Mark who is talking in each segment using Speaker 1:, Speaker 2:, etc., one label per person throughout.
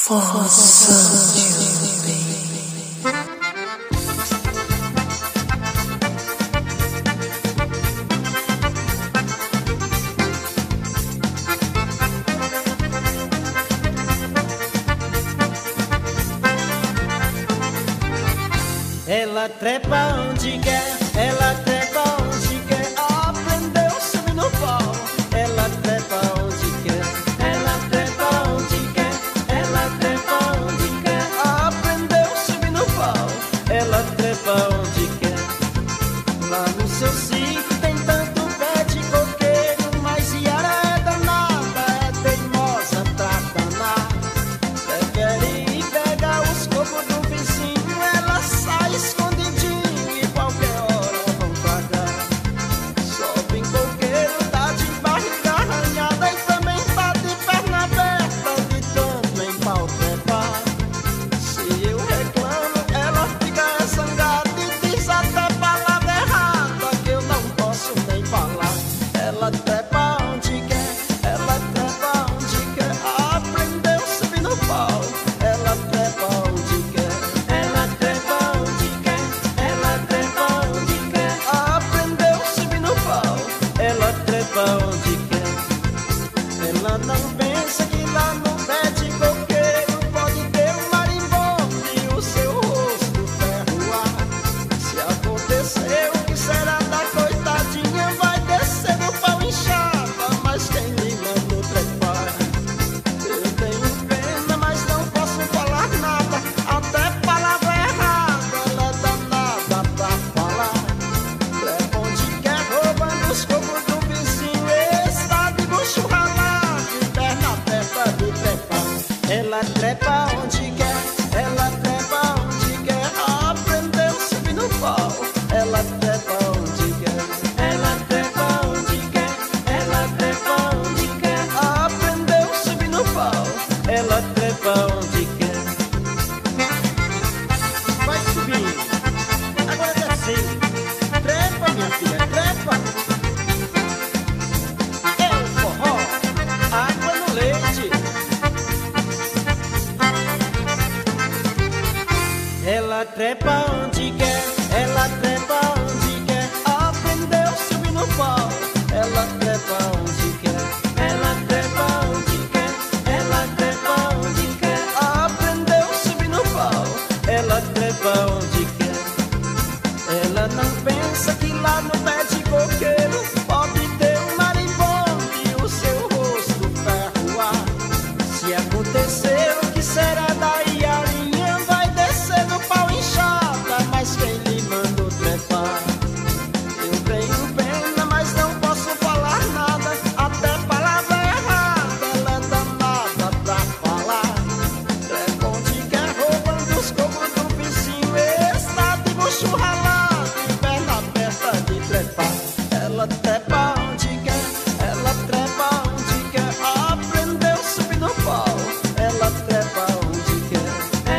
Speaker 1: Ela trepa onde quer, ela trepa onde quer, aprendeu a subir no pau. Ela trepa onde quer, ela trepa onde quer, ela trepa onde quer, aprendeu a subir no pau. Ela trepa onde quer, lá no seu sítio tem tanto pé de coqueiro, mas Yara é danada, é teimosa pra danar. Prefere ir pegar os cocos do vizinho, ela sai escondidinho e qualquer hora vão pagar. Sobe em coqueiro, tá de barriga arranhada e também tá de perna aberta, de tanto em pau trepar. Se eu reclamo, ela fica zangada e diz até palavra errada que eu não posso nem falar. Ela trepa onde quer, ela trepa onde quer, aprendeu a subir no pau. Ela trepa onde quer, ela trepa onde quer, ela trepa onde quer, aprendeu a subir no pau. Ela trepa onde quer. Ela não pensa que lá no pé de coqueiro pode ter um marimbondo e o seu rosto ferroar. Se acontecer, o que será da coitadinha? Vai descer no pau inchada, mas quem lhe mandou trepar? Eu tenho pena, mas não posso falar nada, até palavra errada ela é danada pra falar. Trepa onde quer, roubando os cocos do vizinho, está de bucho ralado, de perna aberta de trepar. Ela trepa onde quer, ela trepa onde quer, aprendeu a subir no pau. Ela trepa onde quer, ela trepa onde quer, ela trepa onde quer, aprendeu a subir no pau. Ela trepa onde quer. Vai subindo, agora descendo. Trepa, minha filha, trepa. É o forró, água no leite. Ela trepa onde quer, ela trepa onde quer, aprendeu a subir no pau. Ela trepa onde quer, ela trepa onde quer, ela trepa onde quer, aprendeu a subir no pau. Ela trepa onde quer. Ela não pensa que lá no pé de coqueiro pode ter um marimbondo e o seu rosto ferroar. Se acontecer, o que será da Iarinha? Vai descer no pau inchada, mas quem lhe mandou trepar? Eu tenho pena, mas não posso falar nada, até palavra errada ela é danada pra falar. Trepa onde quer, roubando os cocos do vizinho, está de bucho ralado, de perna aberta de trepar. Ela trepa onde quer, ela trepa onde quer, aprendeu a subir no pau. Ela trepa onde quer,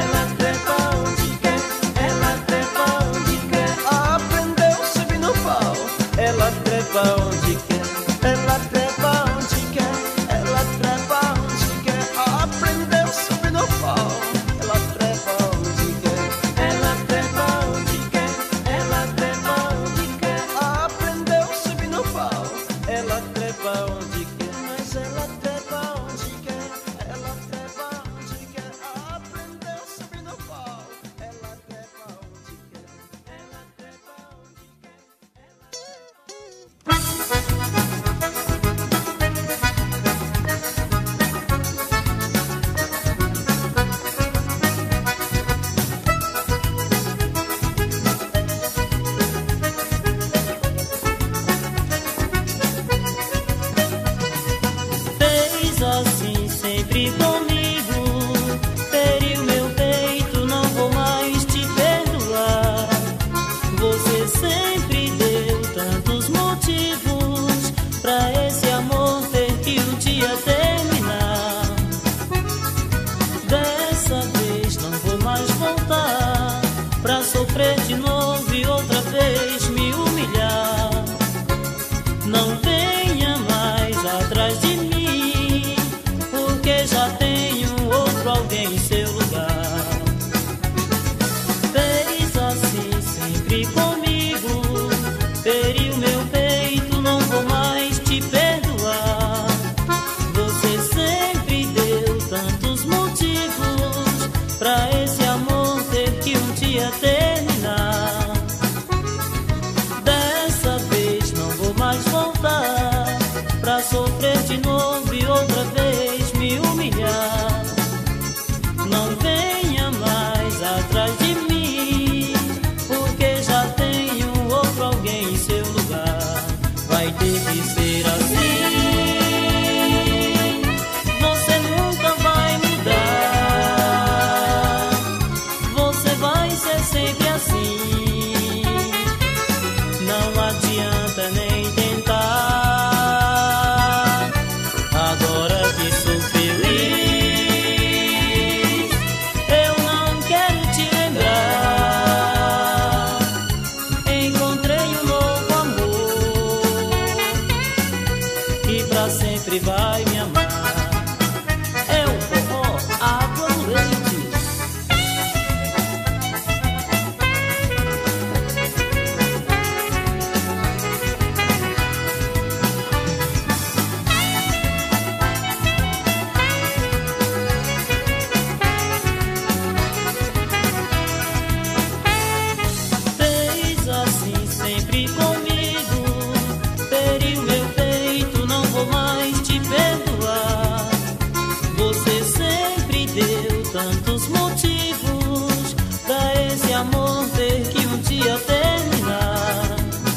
Speaker 1: tantos motivos pra esse amor ter que um dia terminar.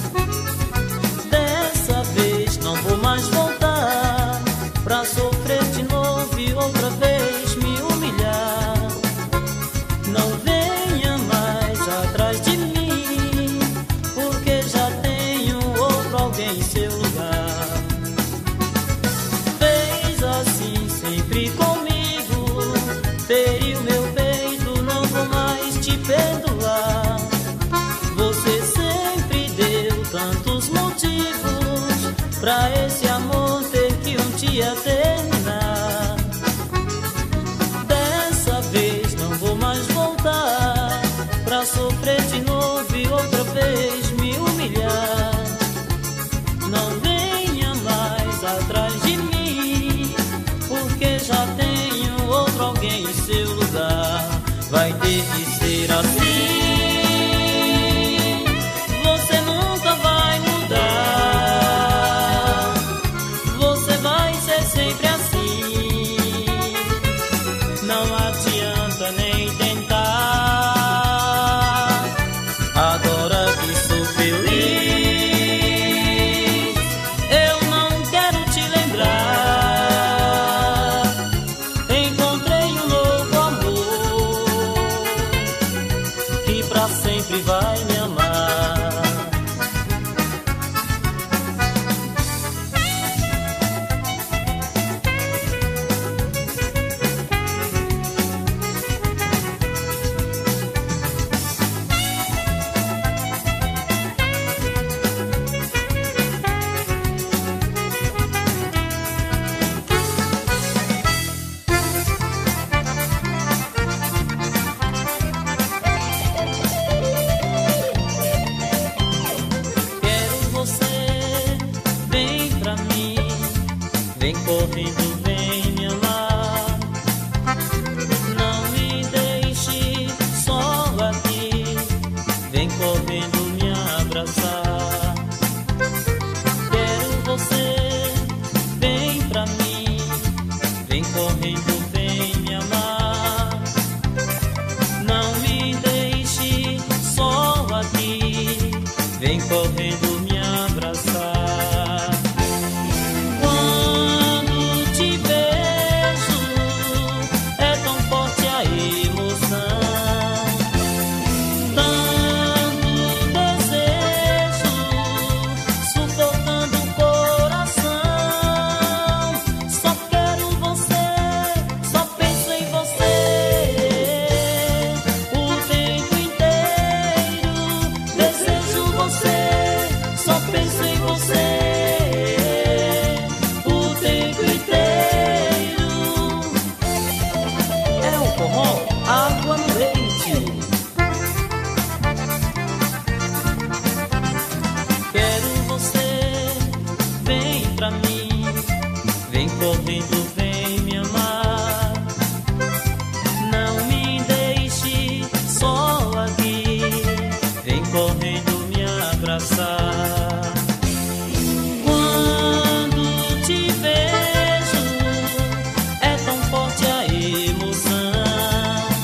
Speaker 1: Dessa vez não vou mais voltar pra sofrer de novo e outra vez me humilhar. Não venha mais atrás de mim, porque já tenho outro alguém em seu lugar. Fez assim sempre comigo, feriu meu peito, não vou mais te perdoar. Você sempre deu tantos motivos pra esse amor ter que um dia terminar. Dessa vez não vou mais voltar pra sofrer de novo e outra vez me humilhar. Não venha mais atrás de mim, porque já tenho outro alguém em seu lugar. Vai ter que ser assim, você nunca vai mudar. Você vai ser sempre assim, não adianta nem tentar. Agora que sou feliz, eu não quero te lembrar. Encontrei um novo amor que pra sempre vai me amar. Quero você, vem pra mim, vem correndo, vem me amar. Não me deixe só aqui, vem correndo me abraçar. Quero você, vem pra mim, vem correndo, vem me amar. Não me deixe só aqui, vem correndo me abraçar. Quando te vejo, é tão forte a emoção, tanto desejo, sufocando o coração. Só quero você, só penso em você, o tempo inteiro. Desejo você, só penso em você, o tempo inteiro. É o forró, água no leite. Quero você, vem pra mim, vem correndo, vem me amar. Não me deixe só aqui, vem correndo me abraçar. Quando te vejo, é tão forte a emoção,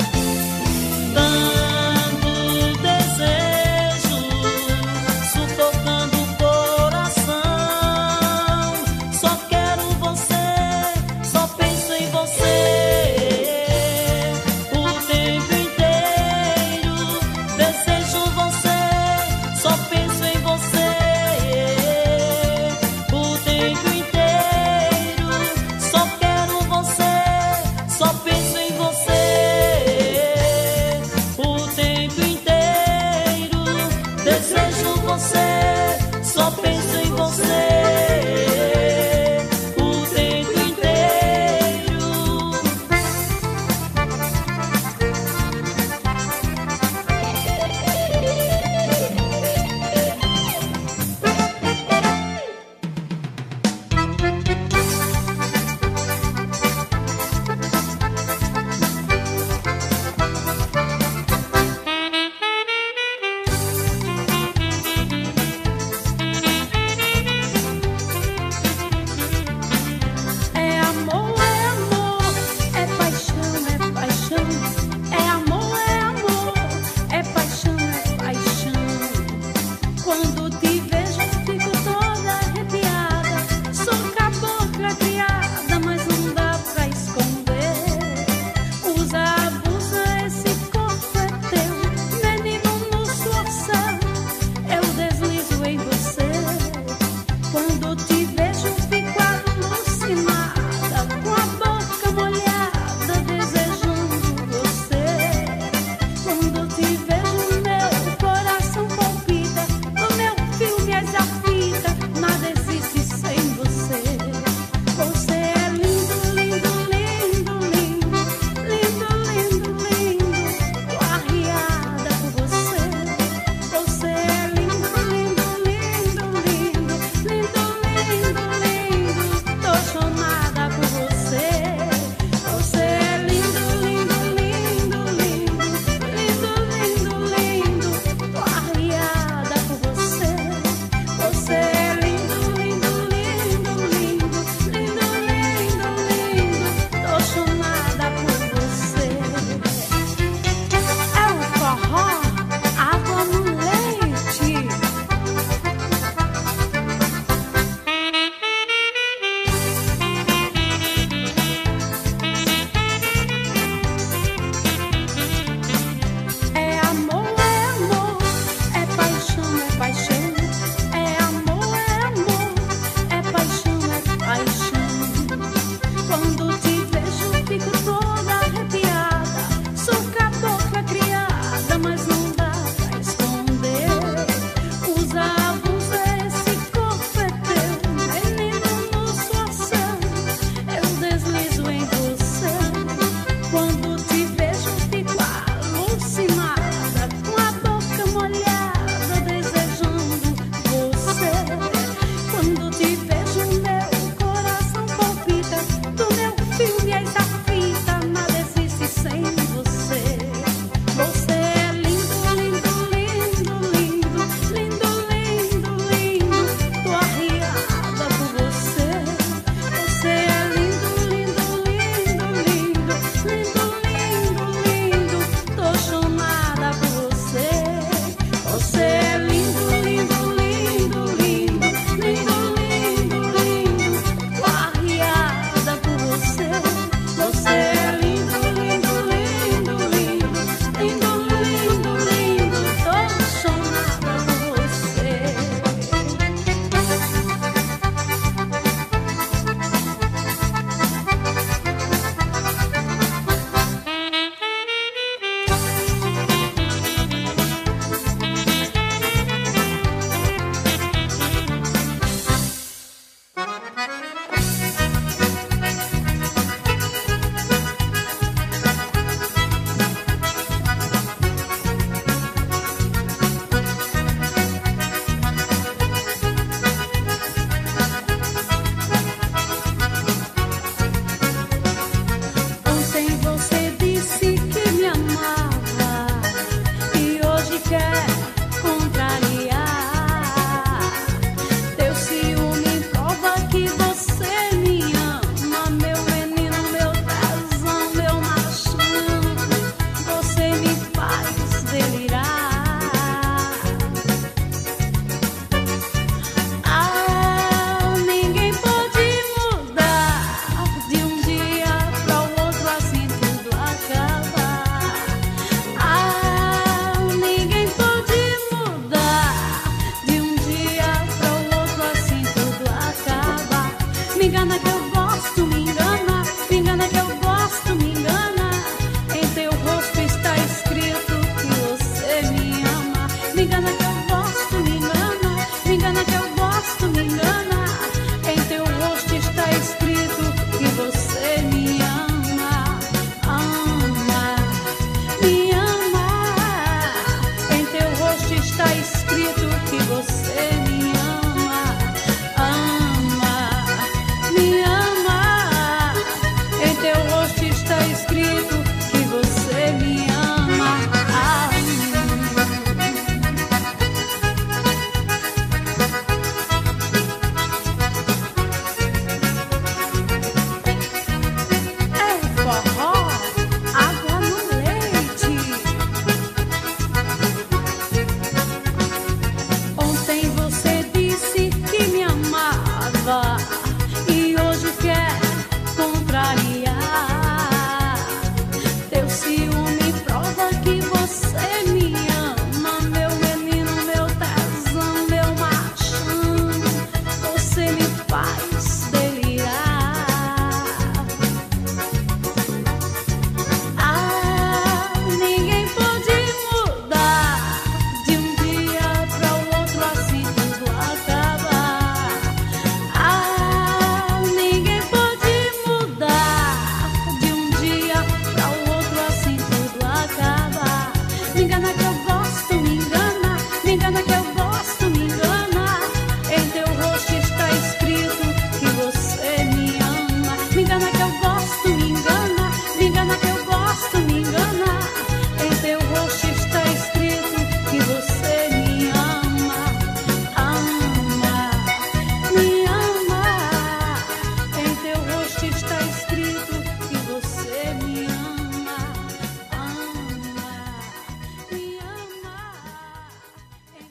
Speaker 2: posso me enganar. Em teu rosto está escrito que você me ama, ama, me ama. Em teu rosto está escrito que você me ama, ama, me ama. Em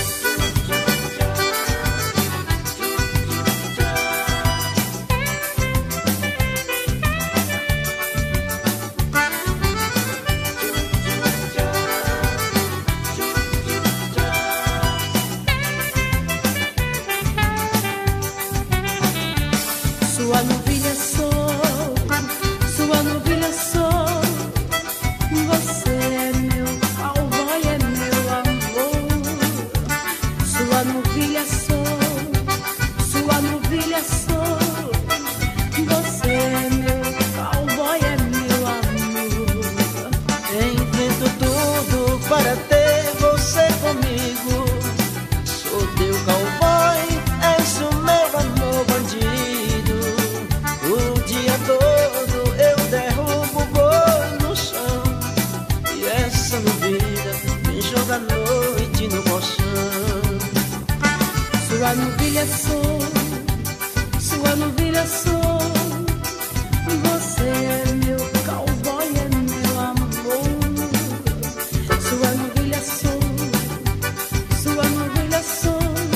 Speaker 2: Sua novilha sou, sua novilha sou. Você é meu cowboy, é meu amor. Sua novilha sou, sua novilha sou. Você é meu cowboy, é meu amor.
Speaker 1: Enfrento tudo para ter você comigo. Sou teu cowboy, és o meu amor bandido. O dia todo eu derrubo o boi no chão. E essa novilha me joga à noite no colchão.
Speaker 2: Sua novilha sou, sua novilha sou. Você é meu cowboy, é meu amor. Sua novilha sou, sua novilha sou.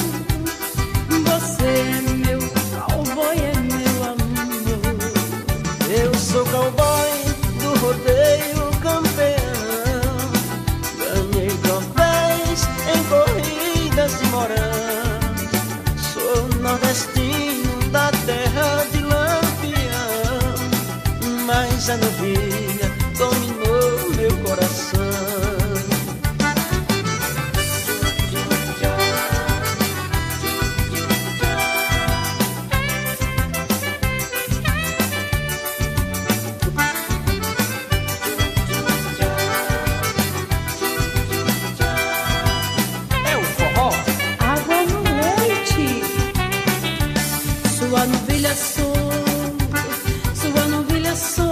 Speaker 2: Você é meu cowboy, é meu amor.
Speaker 1: Eu sou cowboy do rodeio campeão. Ganhei troféus em corridas de morão. Sou nordestino da terra de Lampião. Mas a novilha dominou meu coração. É o forró.
Speaker 2: Água no leite. Sua novilha sou, sua novilha sou.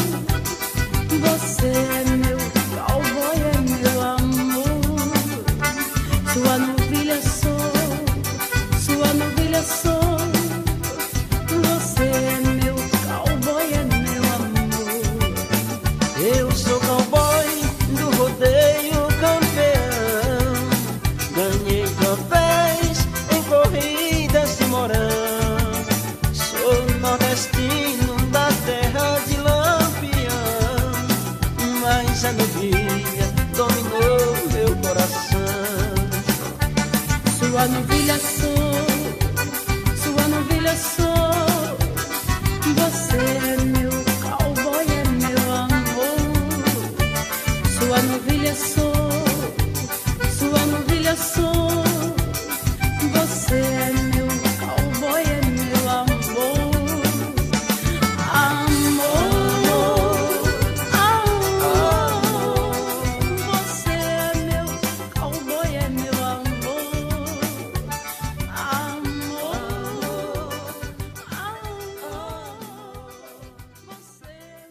Speaker 2: Você é meu cowboy, é meu amor. Sua novilha sou, sua novilha sou. Você é meu cowboy, é meu amor.
Speaker 1: Eu sou cowboy do rodeio campeão. Ganhei troféus em corridas de morão. Sou nordestino da terra de Lampião. Mas a novilha dominou meu coração.
Speaker 2: Sua novilha sou, sua novilha sou. Você é meu cowboy, é meu amor. Sua novilha sou, sua novilha sou. Você é meu cowboy, é meu amor. Amor, amor. Você é meu cowboy, é meu amor. Amor, amor. Você é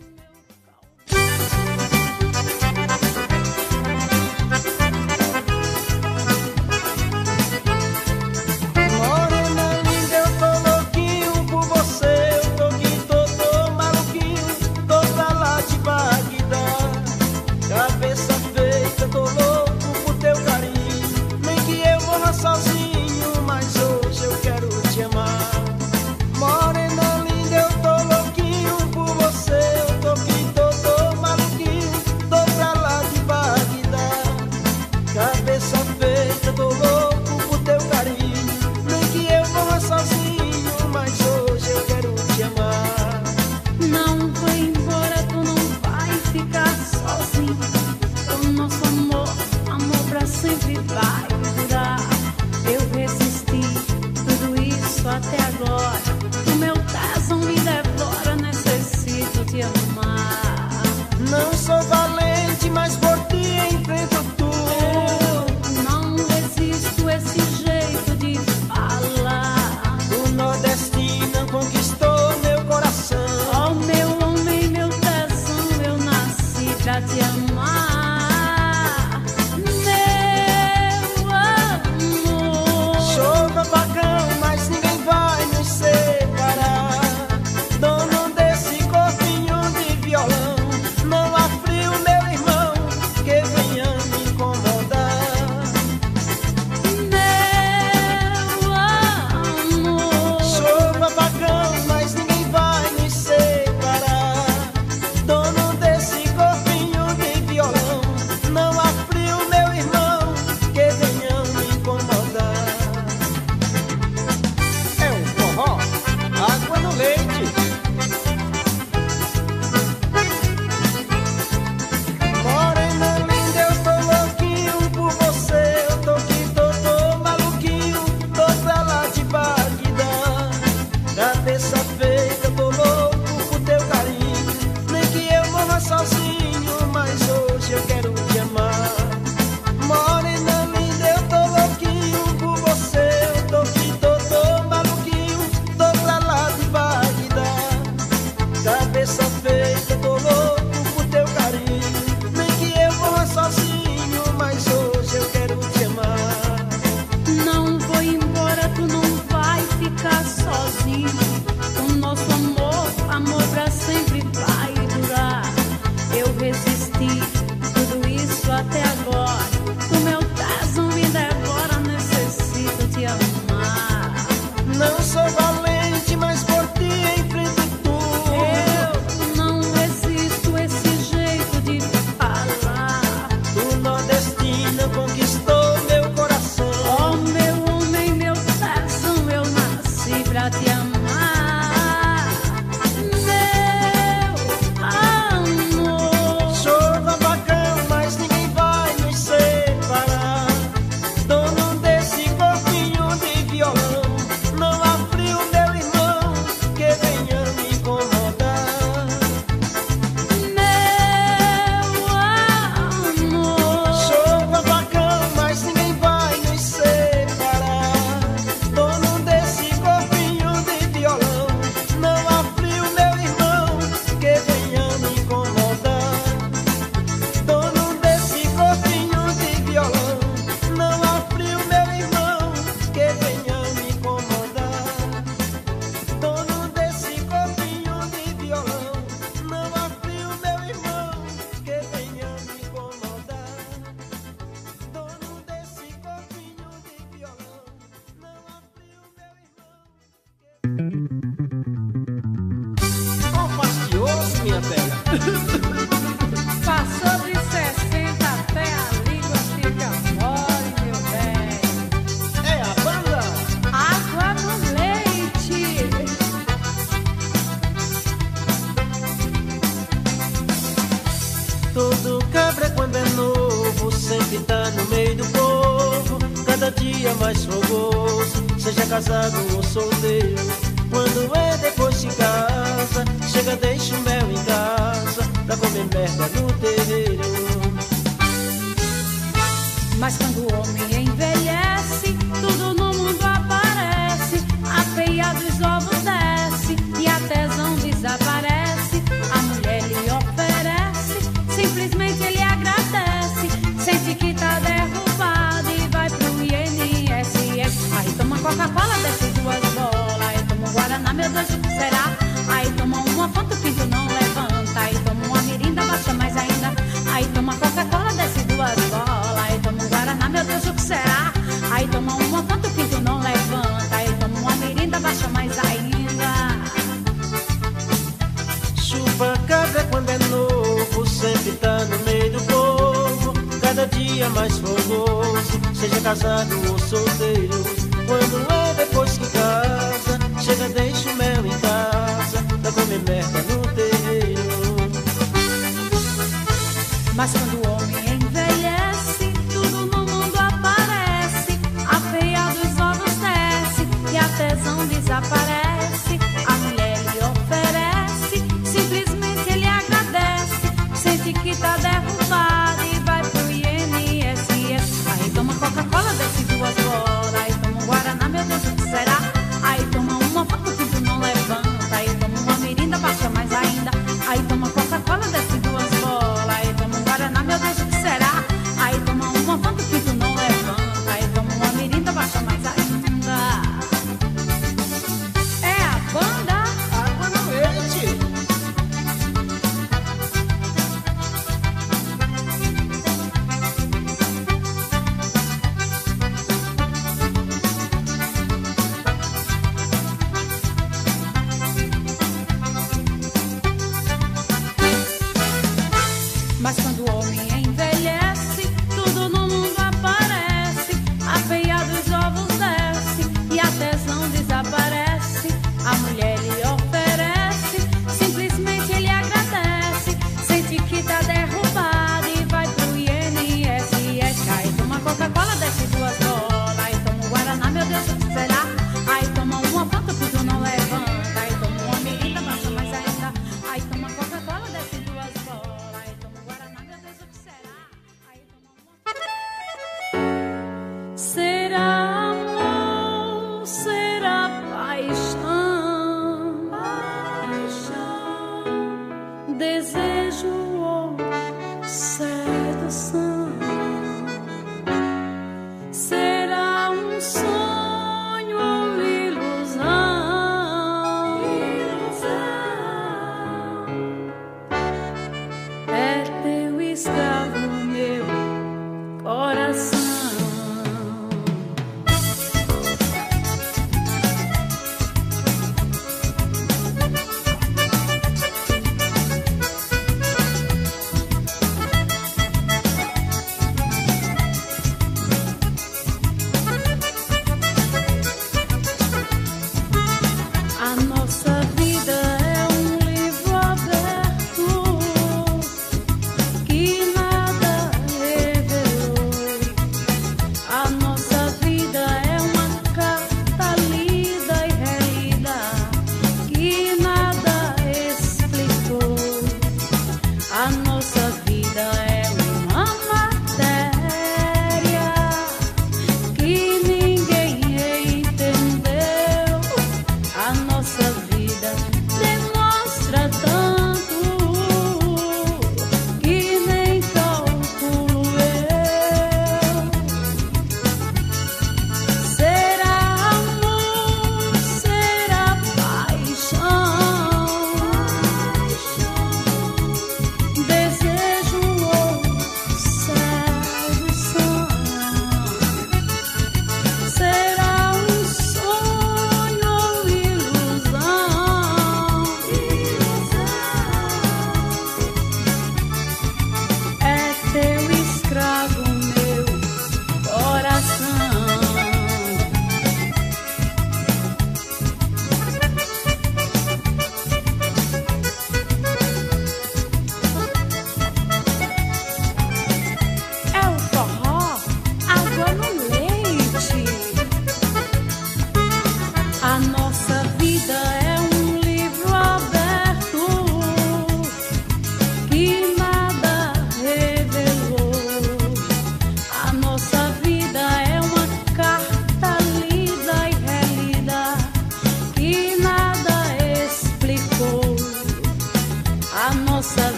Speaker 1: Morena linda, eu tô louquinho por você. Eu tô aqui, tô maluquinho, tô pra lá de Bagdá. Cabeça feita, tô louco por teu carinho. Nem que eu morra sozinho, mas hoje eu quero te amar. Morena linda, eu tô louquinho por você. Eu tô aqui, tô maluquinho, tô pra lá de Bagdá. Cabeça feita, tô louco por teu carinho. Nem que eu morra sozinho, mas hoje eu quero te amar.
Speaker 2: Não vai embora, tu não vai ficar sozinho. O nosso amor, amor pra sempre vai durar. Eu resisti tudo isso até agora. O meu coração me devora, necessito te amar.
Speaker 1: Não sou valente, mas por ti enfrento tudo.
Speaker 2: Não resisto esse jeito de falar.
Speaker 1: O nordestino conquistou meu coração.
Speaker 2: Oh, meu homem, meu tesão, eu nasci Passou de 60 até a língua fica mole, meu bem.
Speaker 1: É a banda
Speaker 2: Água no leite.
Speaker 1: Todo cabra quando é novo sempre tá no meio do povo, cada dia mais fogoso, seja casado ou solteiro. Quando é depois de casa, chega deixa o mel em casa pra comer merda no terreiro.
Speaker 2: Mas quando o homem envelhece, tudo no mundo aparece. A peia dos ovos desce e a tesão desaparece. A mulher lhe oferece, simplesmente ele agradece. Sente que tá derrubado e vai pro INSS. Aí toma Coca-Cola, desce 2 bolas. Aí toma um Guaraná, meu Deus, o que será? Aí toma uma Fanta, o pinto não levanta. Aí toma uma mirinda, baixa mais ainda. Aí toma Coca-Cola, desce 2 bolas. Aí toma um Guaraná, meu Deus, o que será? Aí toma uma Fanta, o pinto não levanta. Aí toma uma mirinda, baixa mais ainda.
Speaker 1: Chupa cabra quando é novo, sempre tá no meio do povo, cada dia mais fogoso, seja casado ou solteiro. Quando é depois que casa, chega deixa o mel em casa pra comer merda no terreiro.
Speaker 2: Mas quando o homem envelhece, tudo no mundo aparece. A peia dos ovos desce e a tesão desaparece. A mulher lhe oferece, simplesmente ele agradece. Sente que tá derrubado e vai pro INSS. Aí toma Coca-Cola, desce 2 bolas. Aí toma um Guaraná, meu Deus, o que será? Aí toma uma Fanta, o pinto não levanta. Aí toma uma mirinda, baixa mais ainda. Aí toma Coca-Cola, desce 2 bolas. Aí toma um Guaraná, meu Deus, o que será? Aí toma uma Fanta, o pinto não levanta. Aí toma uma mirinda, baixa mais ainda. É a banda
Speaker 1: Água no leite.
Speaker 2: Mas quando o homem envelhece, tudo no mundo aparece. A peia dos ovos desce e a tesão desaparece. A mulher lhe oferece, simplesmente ele agradece. Sente que tá derrubado e vai pro INSS. Aí toma Coca-Cola, desce 2 bolas. Aí toma um Guaraná, meu Deus, o que será? Aí toma uma Fanta, o pinto não levanta. Aí toma uma mirinda, baixa mais ainda. Aí toma Coca-Cola, desce 2 bolas. Aí toma um Guaraná, meu Deus, o que será? Aí toma uma... Será amor, será paixão, desejo ou sedução? Será um sonho ou ilusão? É teu escravo, meu coração.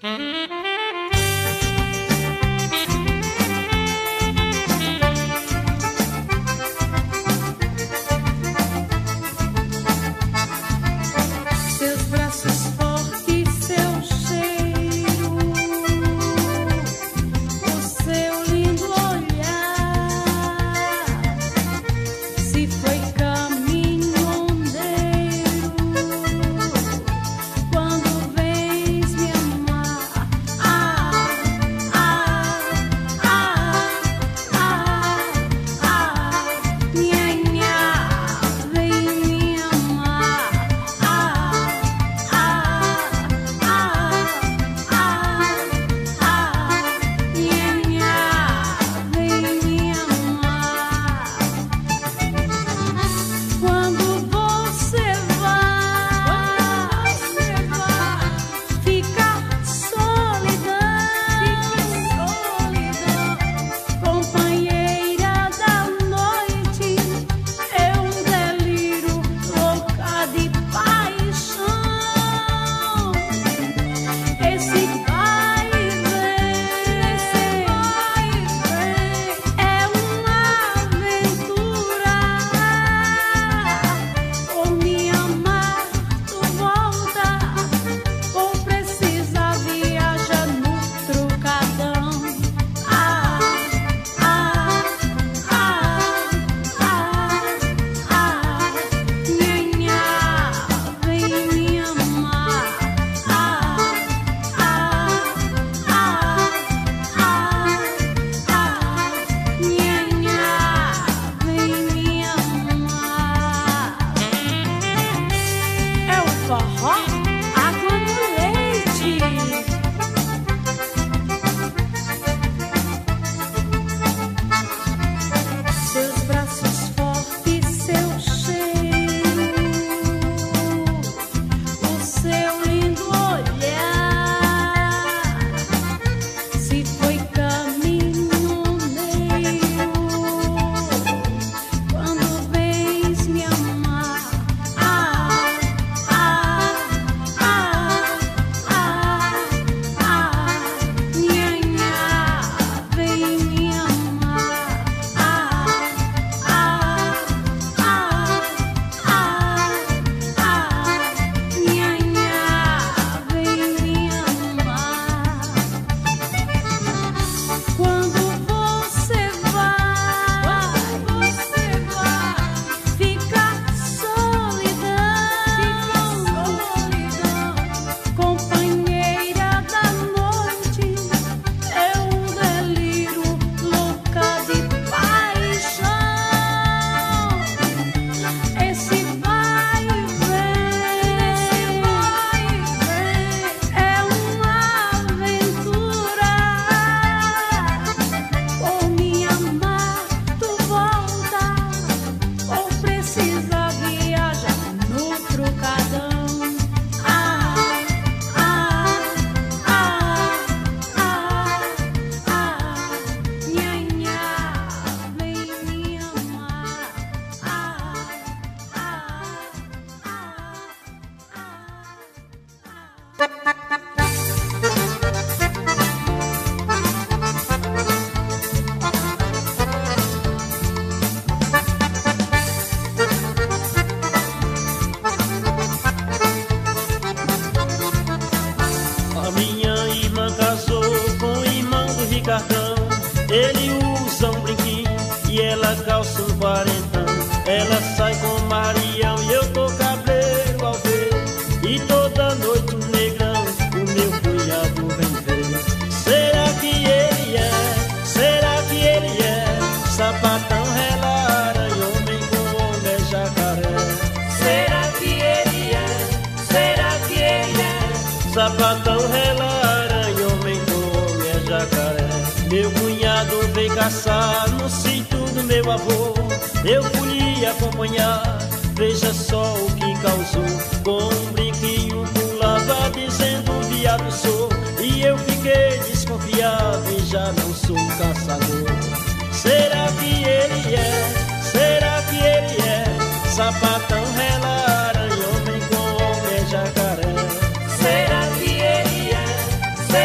Speaker 1: Sapatão relaranha, homem do homem é jacaré. Meu cunhado veio caçar no sítio do meu avô. Eu fui acompanhar, veja só o que causou. Com um brinquinho pulava dizendo viado sou. E eu fiquei desconfiado e já não sou caçador. Será que ele é? Será que ele é? Sapatão relaranha, homem com homem é jacaré.
Speaker 2: Será que ele é?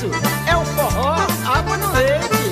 Speaker 1: isso é o forró, água no leite.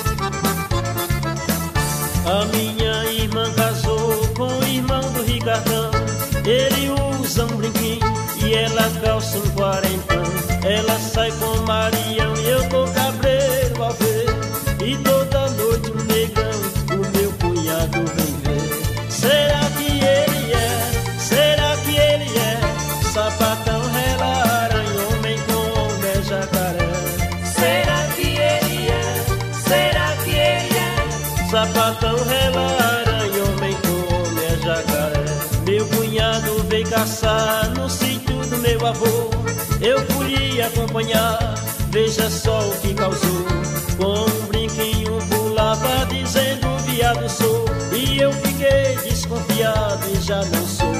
Speaker 1: A minha irmã casou com o irmão do Ricardão. Ele usa um brinquinho e ela calça um quarentão. Ela sai com o Marião e eu tô cabreiro ao ver. E toda noite um negão, o meu cunhado vem ver. Será que ele é? Será que ele é? Sapatão, rela, aranha, homem com homem, jacaré.
Speaker 2: Será que ele é? Será que ele é?
Speaker 1: Sapatão, rela, aranha, homem com homem, jacaré. Meu cunhado veio caçar no sítio do meu avô. Eu fui acompanhar, veja só o que causou. Com um brinquinho pulava dizendo viado sou. E eu fiquei desconfiado e já não sou.